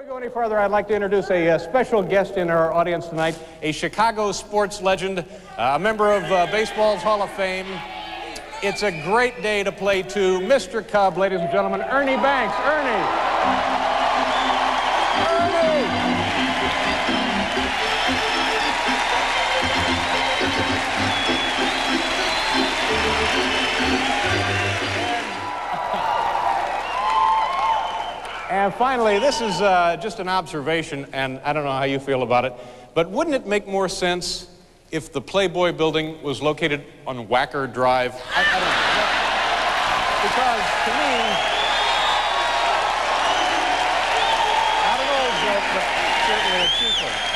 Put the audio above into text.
we go any further, I'd like to introduce a special guest in our audience tonight, a Chicago sports legend, a member of baseball's Hall of Fame. It's a great day to play to Mr. Cub, ladies and gentlemen, Ernie Banks. Ernie! And finally, this is just an observation, and I don't know how you feel about it, but wouldn't it make more sense if the Playboy building was located on Wacker Drive? I don't know. Because to me, not an old joke, but certainly a cheap one.